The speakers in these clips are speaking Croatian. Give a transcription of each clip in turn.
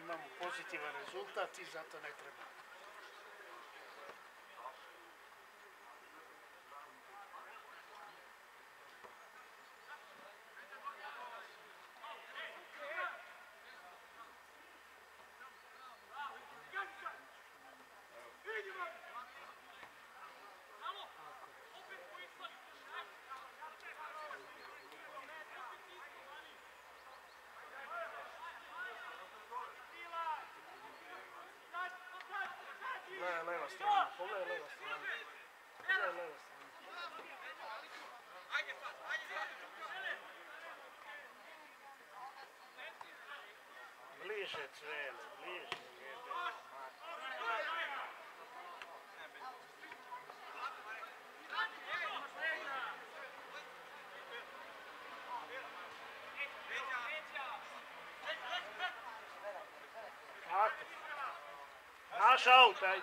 imamo pozitivan rezultat i zato ne treba. Leva strana, pogledaj leva strana. Pogledaj leva strana. Bliže Cvele, bliže. Tako. Naš aut, ajde.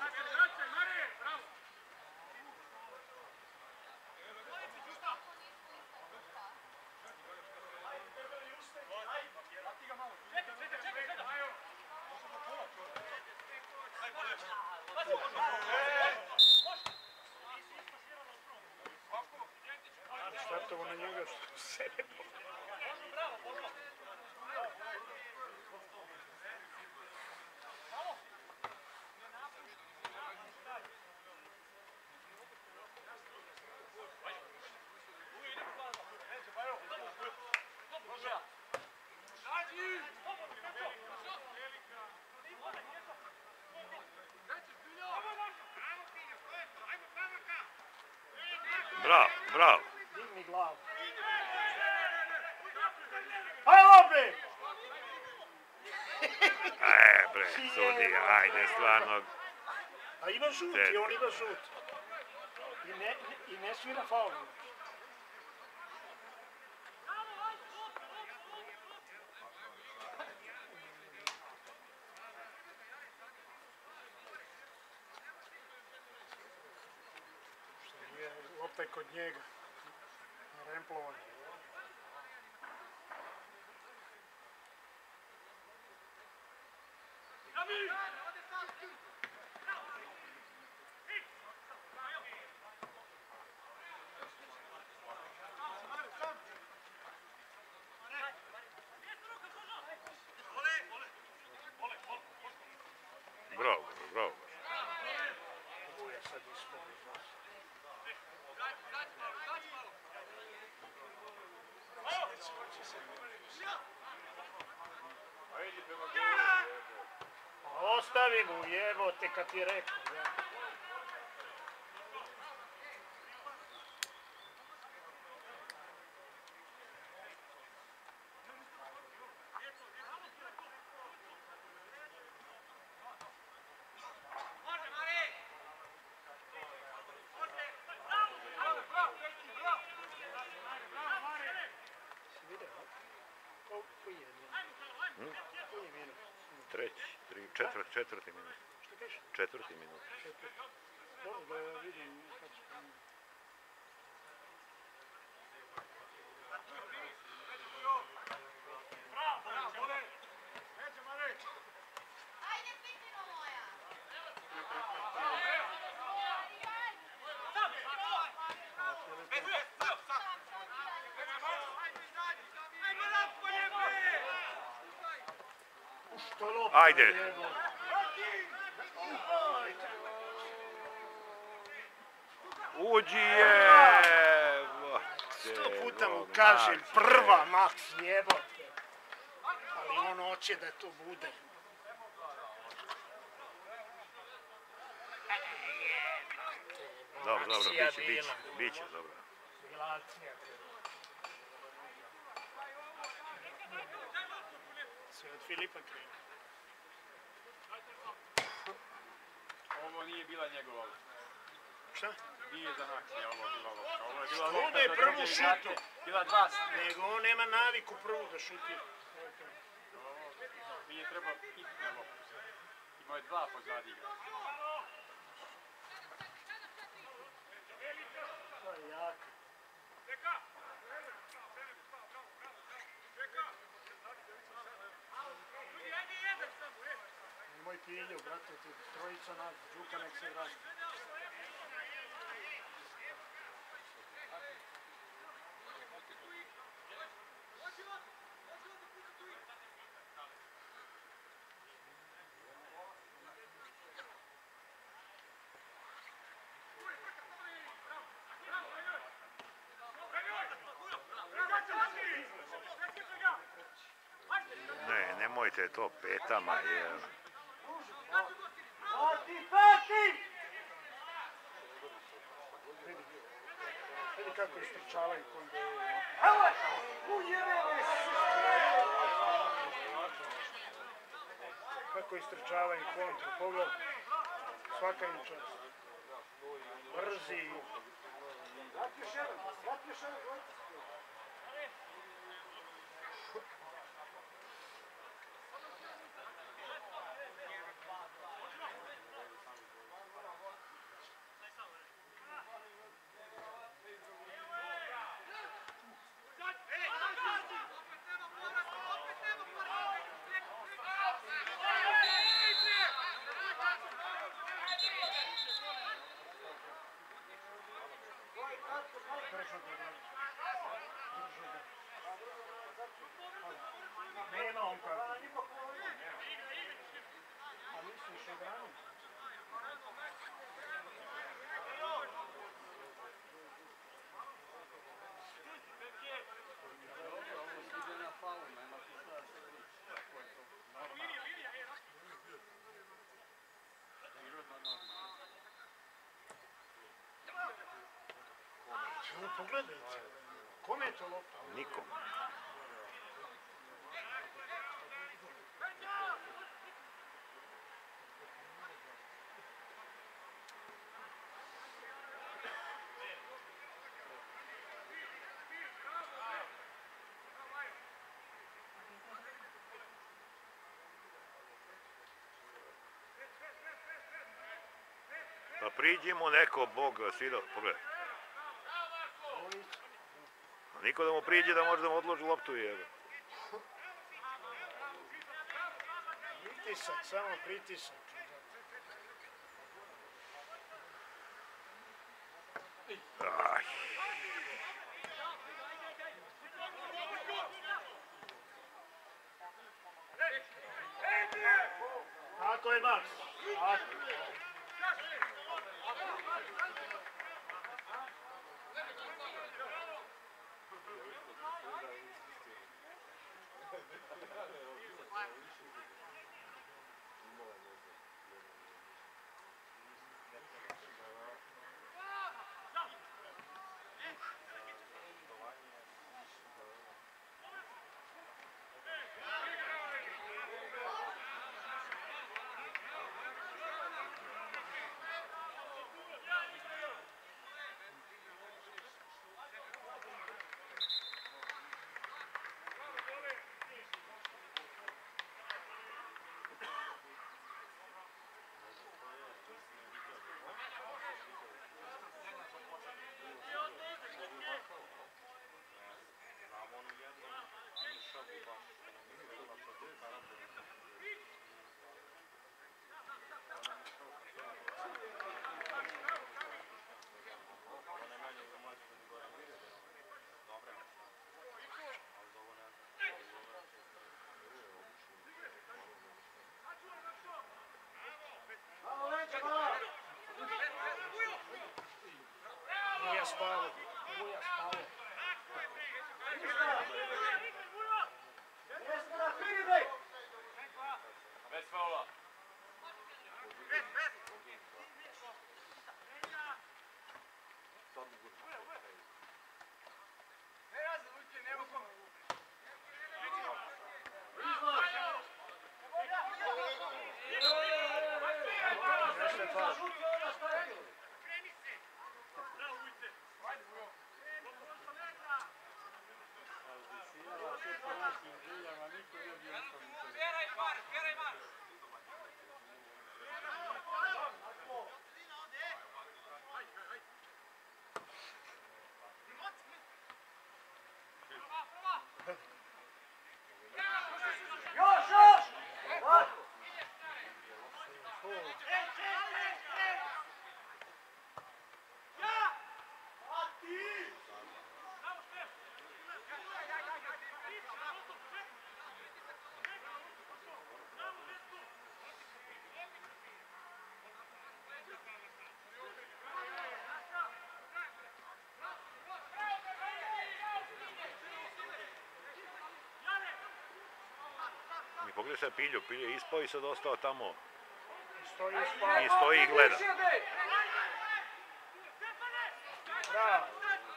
Startovo na njega što se ne Bravo, bravo. Digni glavu. Hajde, bre! Bre, sudi, ajde, stvarno. A ima žut, i on ima žut. I ne svira faul. Opet kod njega, na remplovanju. Bravo, bravo. Ovo je sad ispod. Ostavi mu, jebote, kad ti je rekao. Četvrti minut. Što kažeš? Četvrti minut. Dobro, da vidim kad ću... Ajde. Uđi je! 100 puta mu kažem, prva maks jebote. Ali on hoće da to bude. Dobro, biće, dobro. Bila akcija. Sve od Filipa krenu. Ovo nije bila njegova. Šta? Nije za akcija ovo bila lopta. Ovo je bila lopta je prvu šutu. Bila dva. Nego on nema naviku prvu da šutira. Nije treba hitne lopta. Imao je dva pozadi ga. To je jak. Pilju, brate, ti trojica nas, Đuka nek se vrati. Ne, nemojte to petama, jer... Vidi kako istrčavaju konde. Kako istrčavaju kontru, pogled. Svaka im čast. Brzi. Nema on kako. A misliš o branu? Pogledajte. Kome je to lopta? Nikom. Pa priđi mu neko, Bog, sviđa, pogledaj. Niko da mu priđe da može da mu odloži loptu, jebe. Pritisak, samo pritisak. Aj. Tako je, Max. Tako. Buja spavo. Buja spavo. Bez faula. pogledaj sad Pilju, Pilje je ispao i sad ostao tamo Stoji i stoji i gleda. Bravo.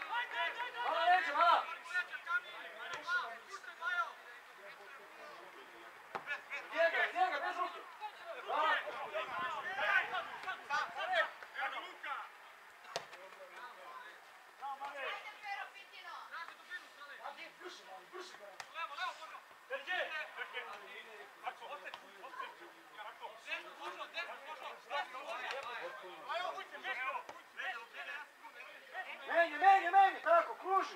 Menje, tako, kruži.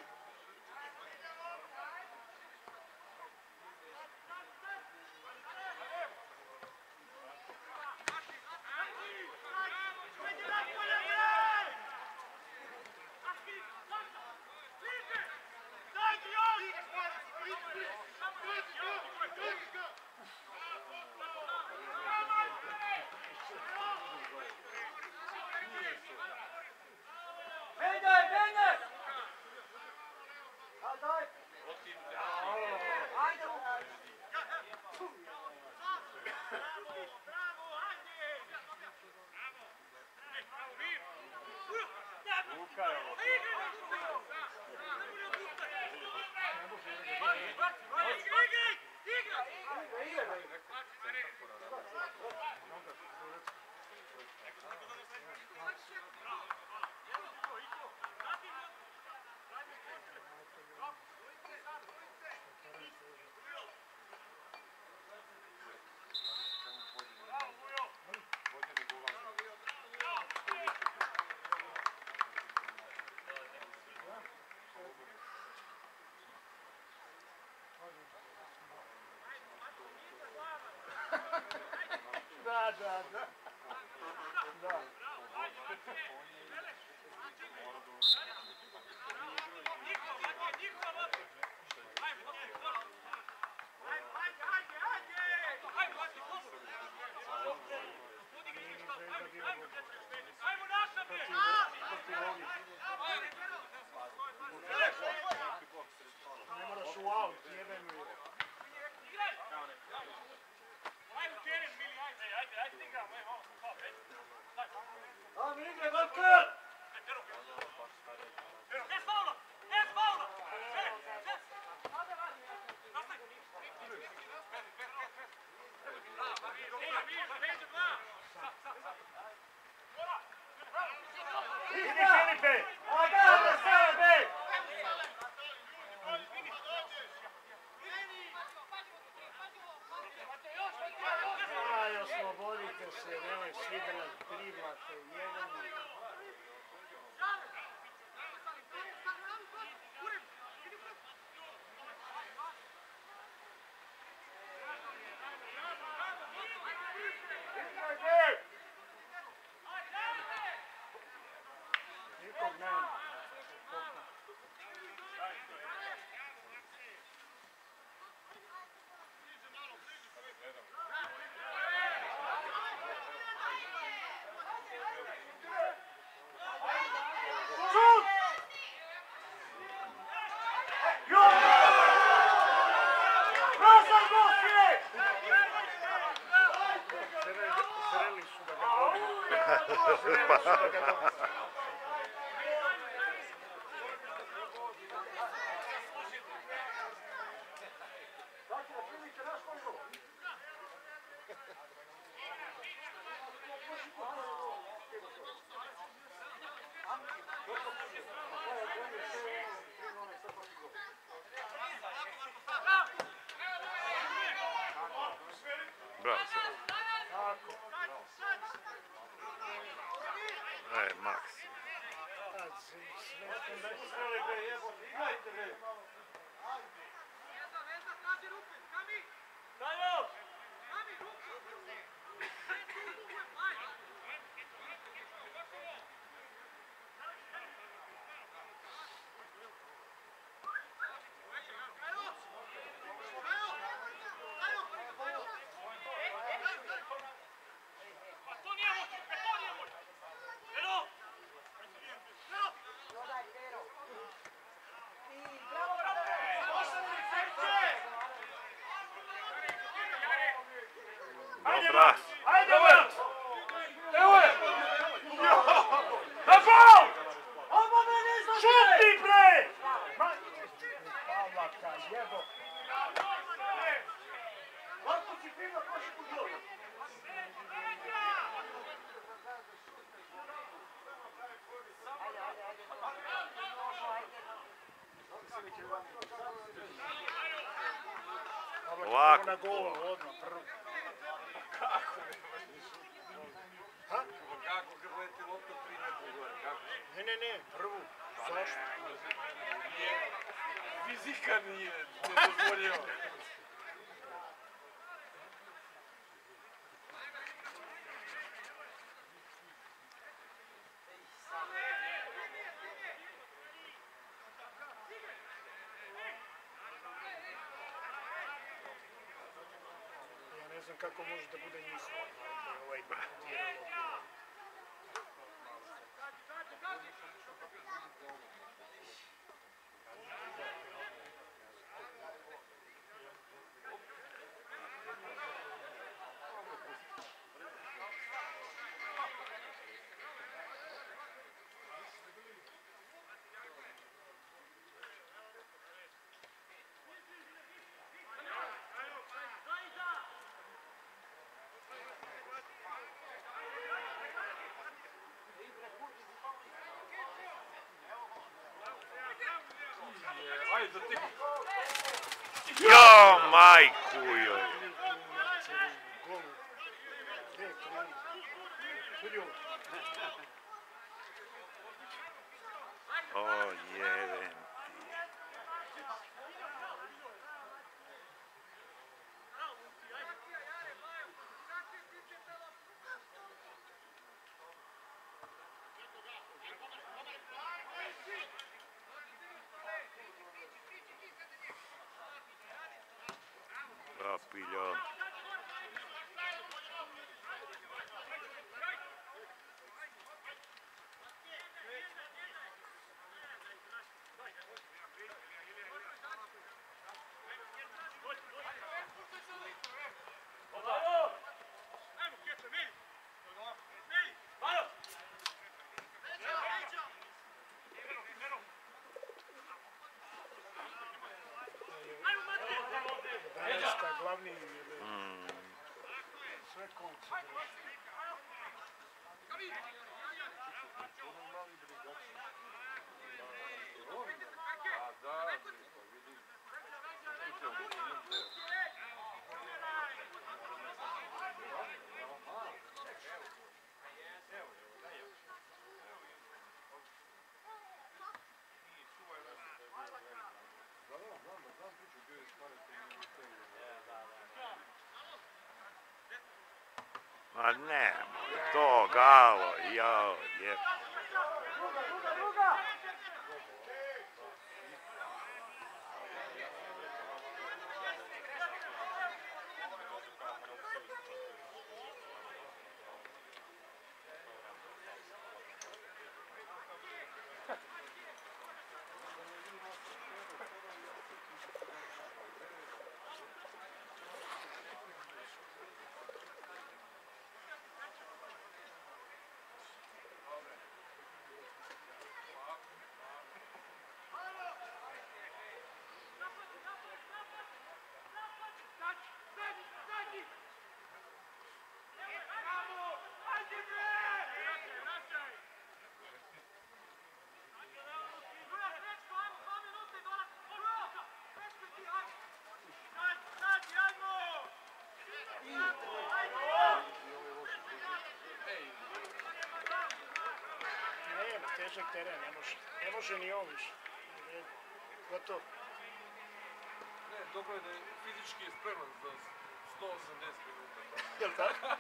Da. Ne moraš u aut, jebem ju. Ajde, igre, Bakar! Idi, Filipe! Ajde, sebe! Aj, oslobodite se, nemoj svi da nas driblate, jedan. Nikog nema. Zreli su da ga dobiju. Bravo se. Max. Dobra. Ajde, Max! Evo je! Na gol! Šuti, bre! Pavlaka, jebo! Marko si fino koši u gol! Ovako. Na gol, odmah, prvo. Kako? Ha? Kako kad leti lopta 3 metra gore? Kako? Ne, prvu. Zašto? Nije. Fizika nije ne dozvoljava. Ja ne znam kako može da bude njihovo. Ovaj diralo. Ajde, ti. Jo, majku joj. Gol. Gde je krivi? Vidi ovo. O, jevem ti. Rapiljo. Daneska, glavni. Sve konci. A da, pa vidi. Ma nemoj to, Galo, jao, je. Težak teren, ne može ni on više. Gotovo. Ne, dobro je da je fizički spreman za 180 minuta. Jel tako?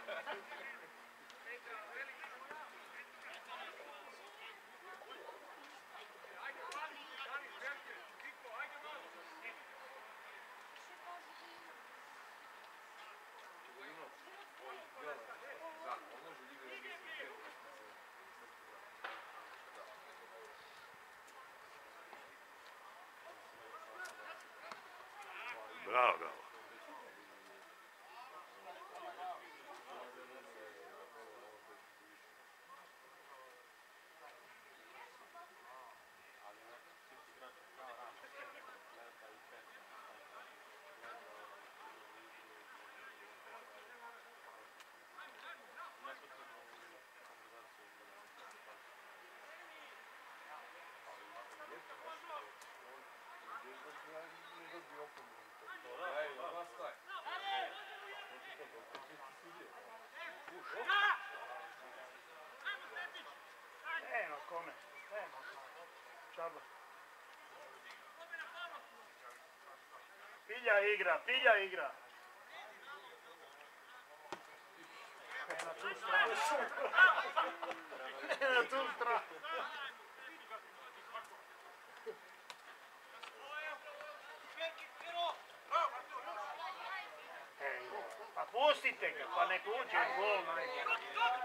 Bravo, Galo. Pilja igra, Pilja igra. Na tu stranu. Na tu stranu. Pa pustite ga, pa nek uđe u gol najbolje.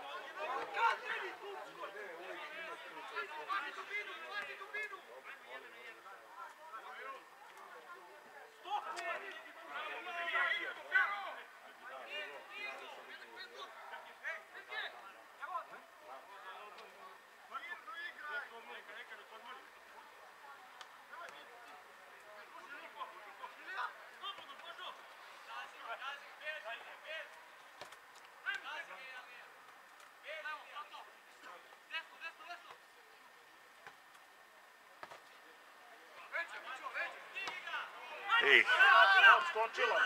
Ej, Odskočila.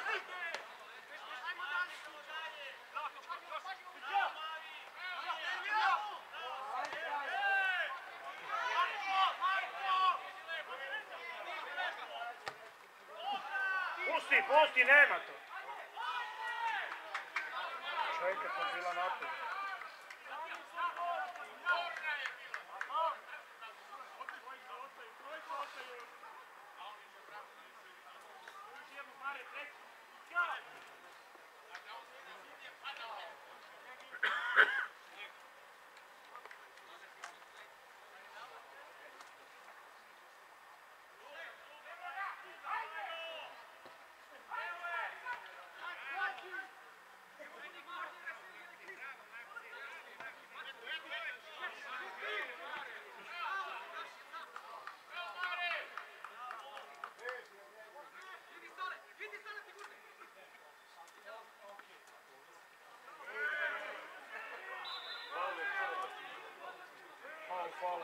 Pusti, nema to. Čovjeka to bila napad. Faul.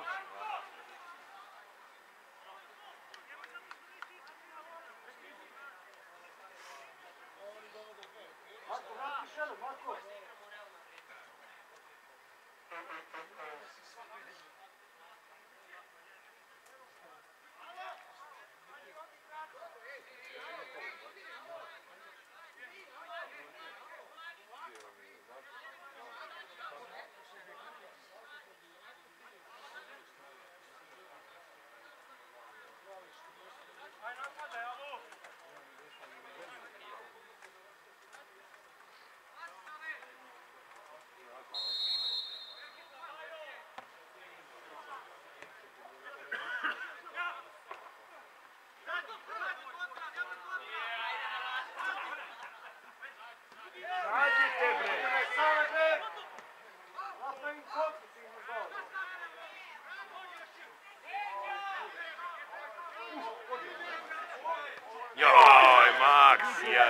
Marko. joj, Max je.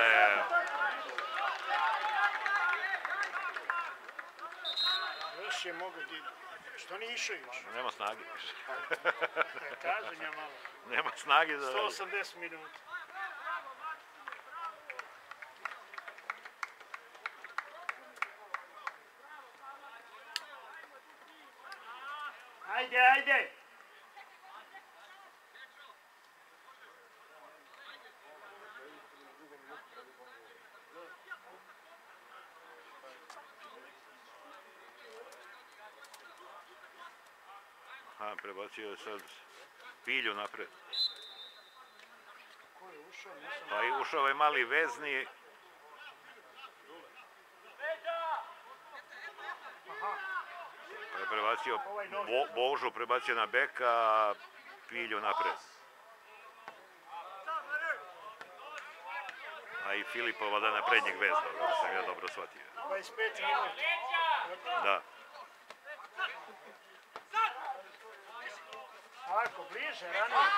Još je mogu ti... Što nije išao još? Nema snage više. Kažem ja malo. Nema snage za... 180 minuta. Ajde! Prebacio je sad Pilju napred. Ko je ušao? Pa i ušao je mali vezni. Pa je prebacio Božu, prebacio na beka, a Pilju napred. A i Filipova da na prednjeg vezda, da sam ja dobro shvatio. 25 minuta. Da. Ako, bliže, ranije.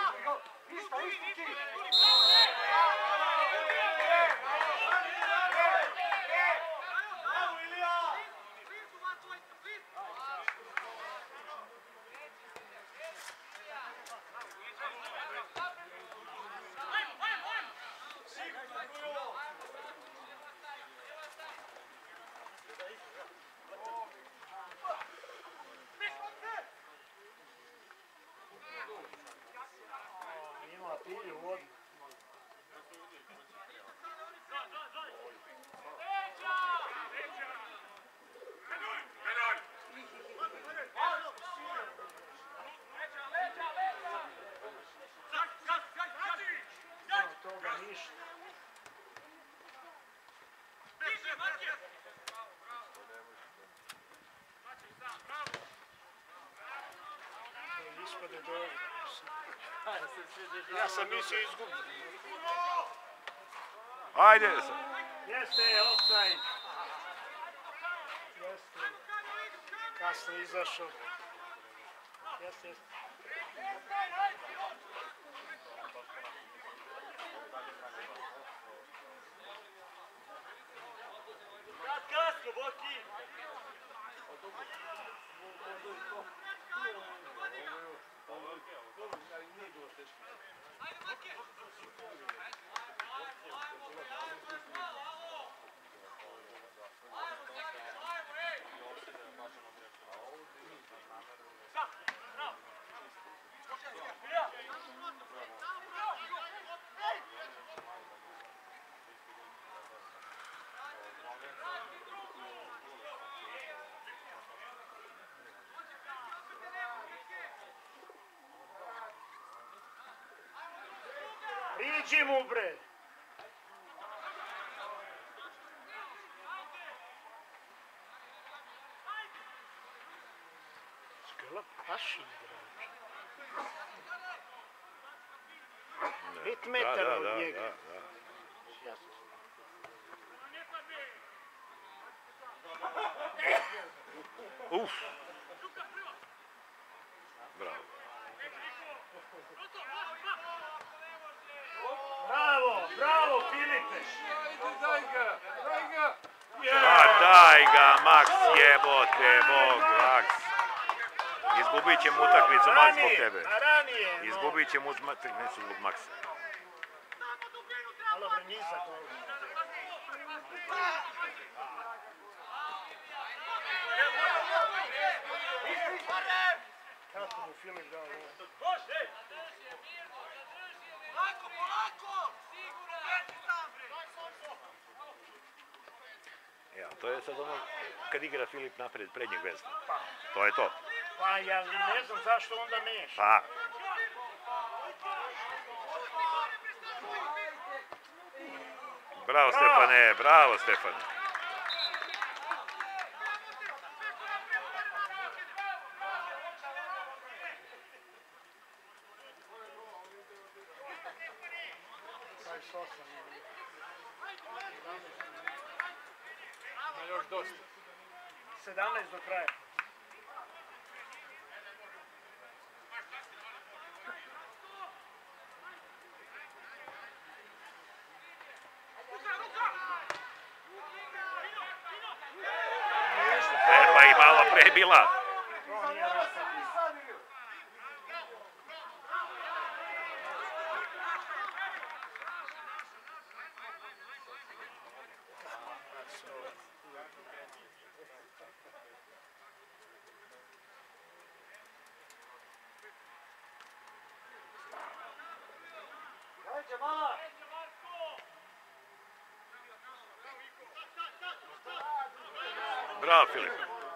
Ima Pilju u vodu. gospode dobro. Ja sam mislio izgubio. Ajde! Jeste, offside. Jeste. Kasno izašao. Jeste. Kasno, Boki! Priđi mu, bre! Skela paši igrač. 5 metara od njega. Jasno. Uf! Bravo. Bravo, Filipe! Daj ga! Pa daj ga, Maks, jebote, Bog, Maks. Izgubit ćemo utakmicu, Maks, zbog tebe. Ranije! Izgubit ćemo utakmicu zbog Maksa. Malo bre, nizak ovo. Kako mu Filip dao ovo? Ja, to je sad ono kad igra Filip napred prednjeg vezda. To je to. Pa ja ne znam zašto onda meša. Pa. Bravo Stefane, bravo Stefane. Još dosta. 17 do kraja. Pa i malo pre bila. Bravo Filip.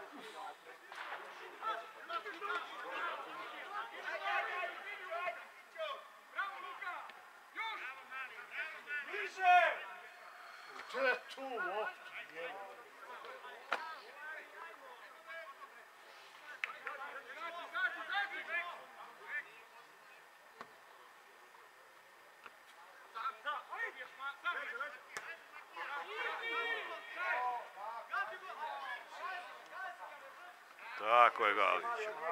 To je tu loptu, jebo. Tako je Galić.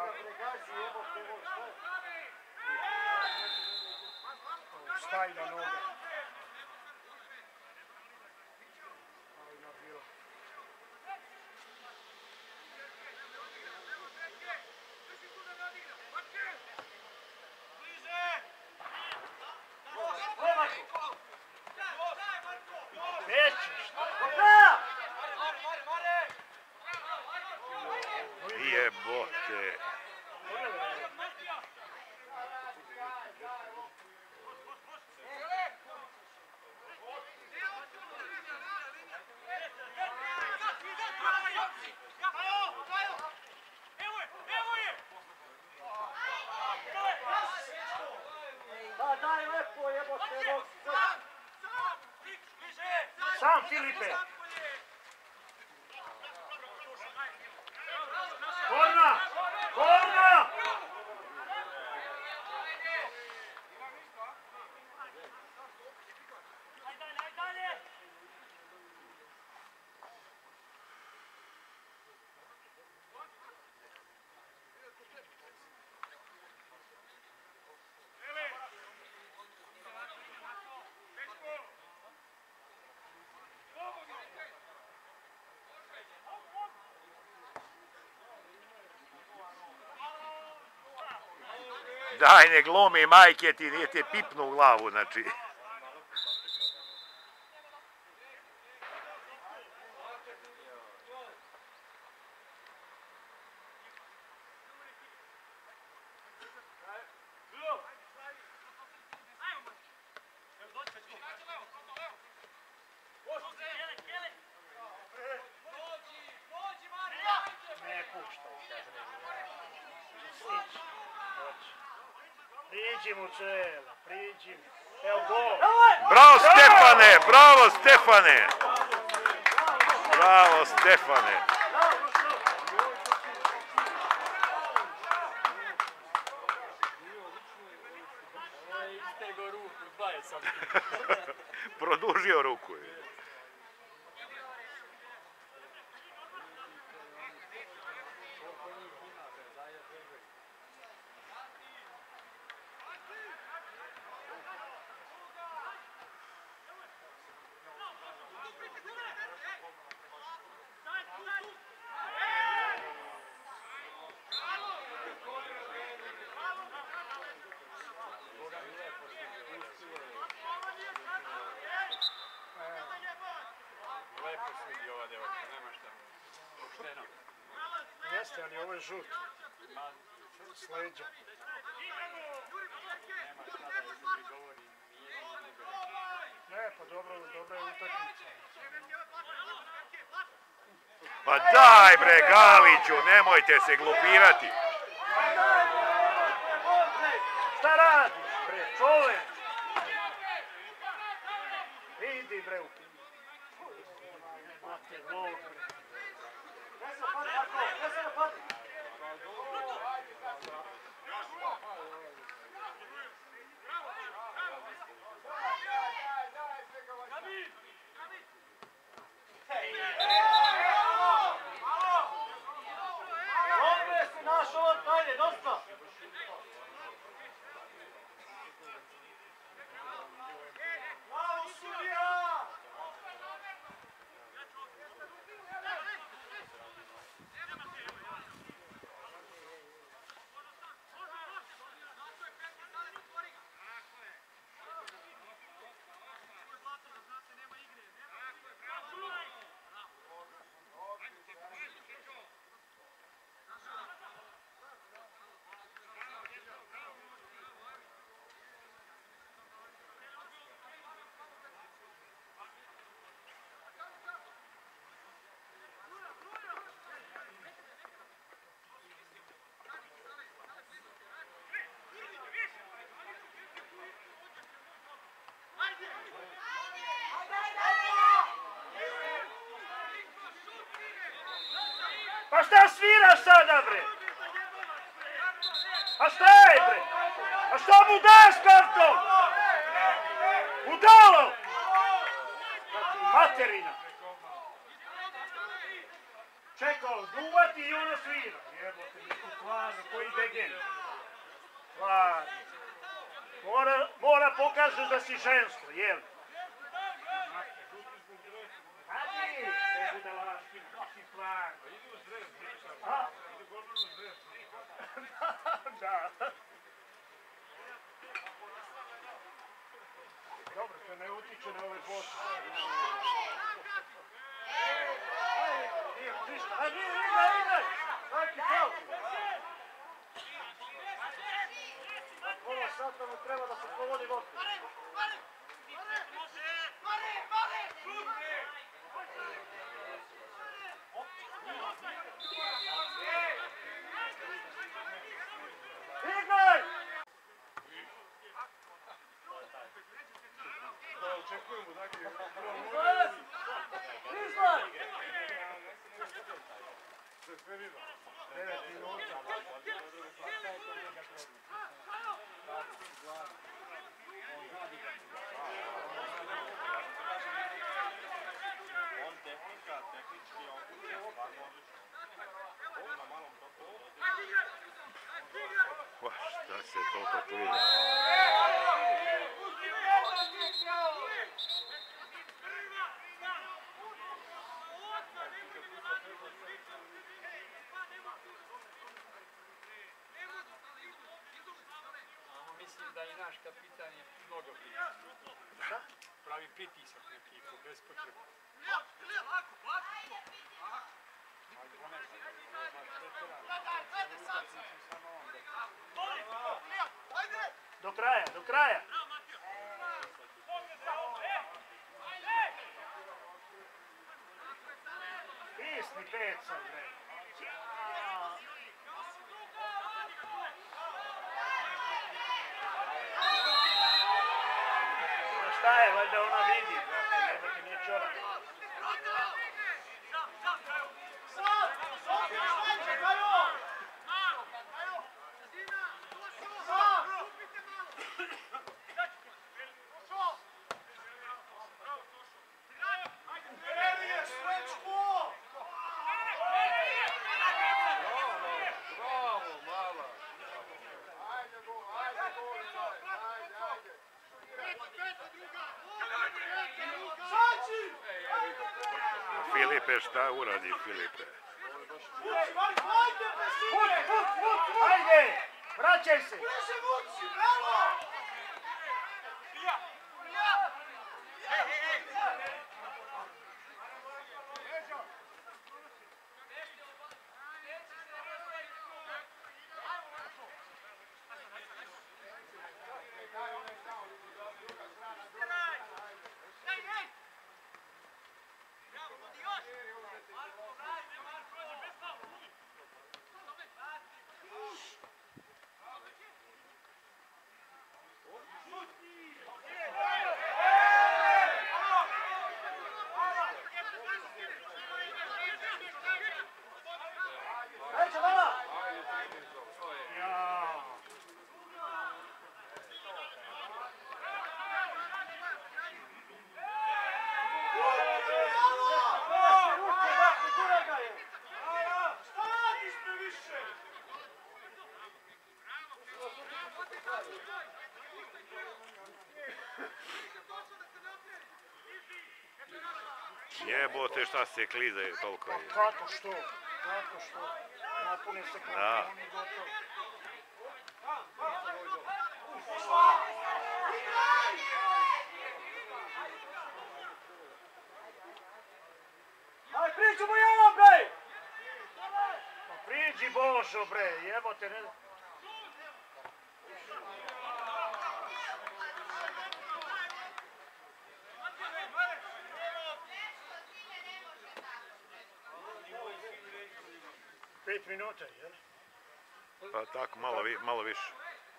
Staj na noge. Jebote. Daj lepo, jebote, Sam Filipe! Korna! Korna! Daj, ne glumi, majke ti, nije te pipnu u glavu, znači. Ne puštaj. Stići. Priđi mu Čela, priđi mu. Evo gol. Bravo Stefane, bravo Stefane! Bravo Stefane! Istego ruku, 20 sam. Produžio ruku. Lepo sudi ova devojka, nema šta. Pošteno. Jeste, ali ovo je žut. S leđa. Nema šta da između govori, nije ni nego. Ne, pa dobra je utakmica. Pa daj bre Galiću, nemojte se glupirati. Šta radiš bre, čovek? Vidi bre u... Mate, gol bre. Dobre si našao, ajde, dosta. Bravo, sudija! Pa šta sviraš sada bre? A šta je bre? A šta mu daš karton? Budalo! Materina! Čekao, duvati i ono svira. Jebote, mi tu stvarno, koji degen. Stvarno. Mora pokažeš da si žensko, jel? Hadi, ne budalaški, si stvarno. A? Da. Dobro, to ne utiče na ove bote. Nije ništa. A nije, ide! Svaki faul. Pola sata mu treba da se povodi loptu. Igraj! Očekujemo, dakle, Izlaz! sve vidio. 9 minuta. On tehnički, on kuće, stvarno odlično. On na malom toku. Pa šta se to tu ide? taj naš kapitan je mnogo pritisak. Šta? Pravi pritisak na ekipu, bez potrebe. Do kraja, do kraja. Isni peca, bre. Šta je, valjda ona vidi, brate, jebate, nije čorak. Filipe, šta uradi Filipe? Ajde, vraćaj se. Jebote, šta se klizaju toliko. Kako što? Kako što? Napune se kartoni, gotovo. Aj, pričamo jedan, bre! Pa priđi Božo, bre, jebote, ne... Pet minuta, jel? Pa tako, malo više.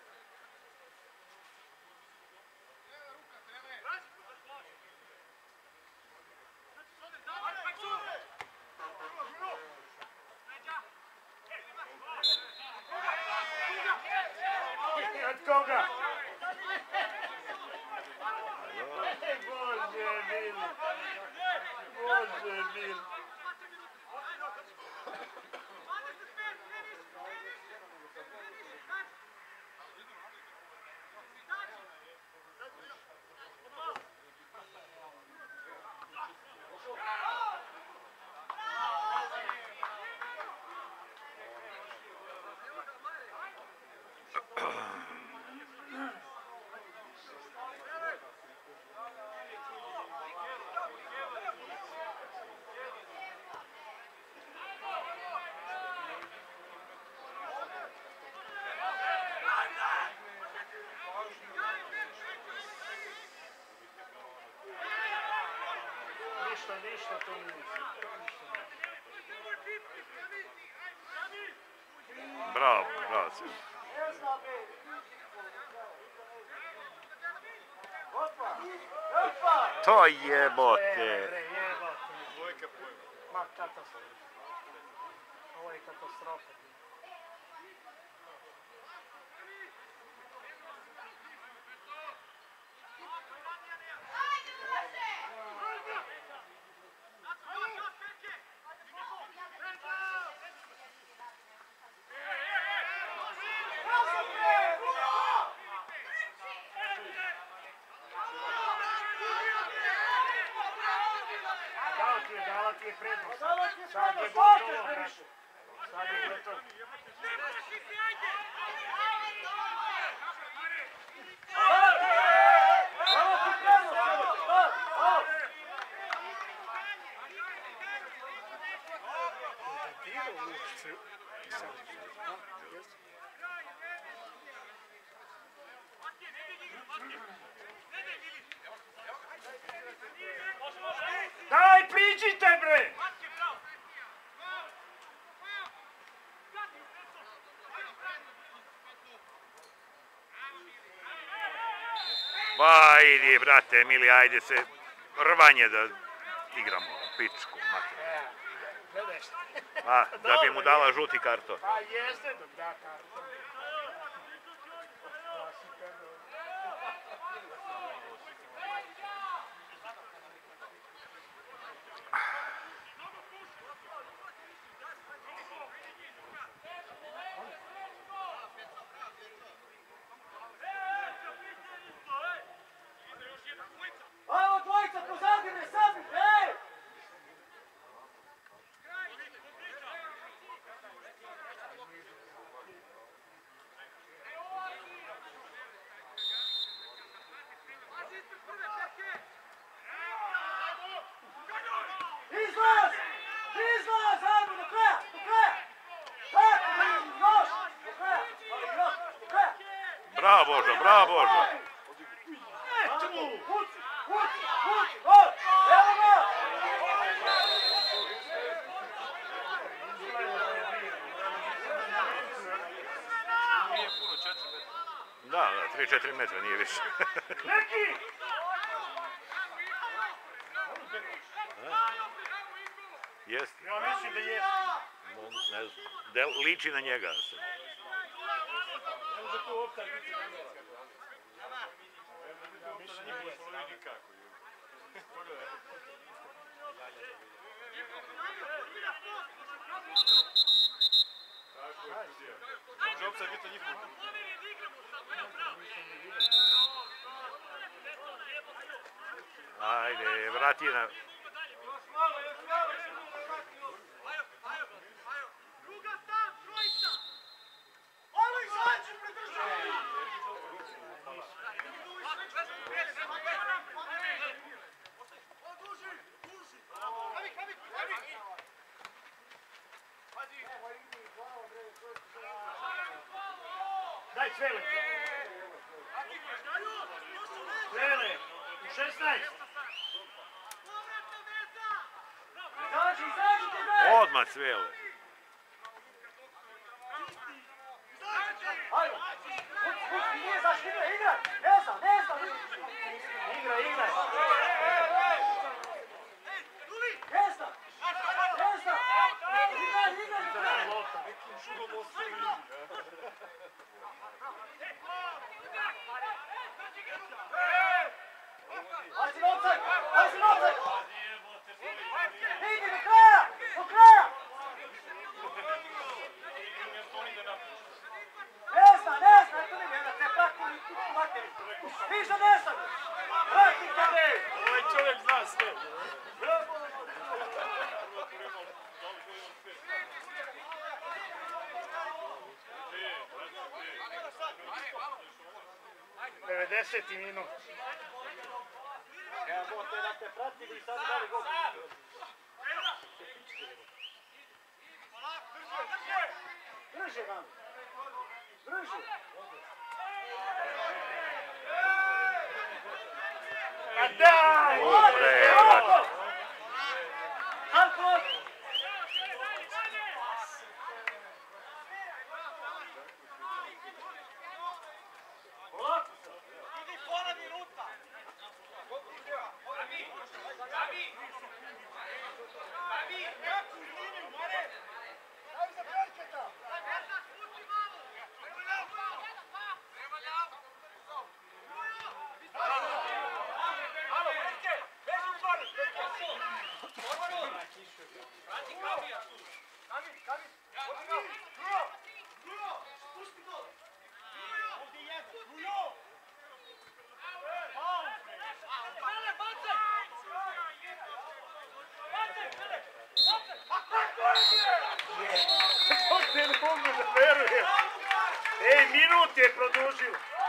Od koga? Bože mili. Bože mili. Ništa to nije. Bravo, bravo se. To jebote. Ma katastrofa. Ovo je katastrofa. Dala ti je prednost. Sad je gotovo, brate. Sad je gotovo. trenirao u Lučicu. Daj, priđite bre! Ba, idi, brate, mili, ajde se rvanje da igramo pičku, mater. Gledaj šta. A, da bi mu dala žuti karton. Pa jeste dok da karton. Ajmo dvojica, pozadi me, sad mi, ej! Izlaz! Izlaz! Ajmo do kraja! Do kraja! Tako, još! Do kraja! Ali još! Do kraja! Bravo, Božo, bravo, Božo. Puci! Puci! Puci! Gol! Evo ga! Nije puno, 4 metra. Da, 3-4 metra, nije više. Neki! Jeste, Ja mislim da jeste. ne znam, liči na njega. Ne može tu optaj biti namjenska. Ja mislim da nije polovi nikako. Pogledaj. Tako je, kuzija. Može optaj biti na njihovu. Ajde, vrati na... Ovo izađi, pridržaj! Daj Cvele. Cvele, u 16. Izađi, izađite, bre! Odmah Cvele. Ajmo! Puci, puci, nije zašto, igraj, igraj! Ne znam, ne znam! Igraj, igraj. Ne znam! Ne znam! Igraj, igraj, igraj! Lota. Šugom ostaje ljudi. Pazi na opcaj! Pazi na opcaj! Idi do kraja! Do kraja! Ne zna, eto ne gleda, te prati i kuću materi. Više ne zna! Prati te, bre! Ovaj čovjek zna sve. Bravo! 90. minut. Evo te da te pratili i sad dali gol. Drži nam! Drži! A daj! Ovako! Alko! To te ne mogu da verujem. Ej, minut je produžio.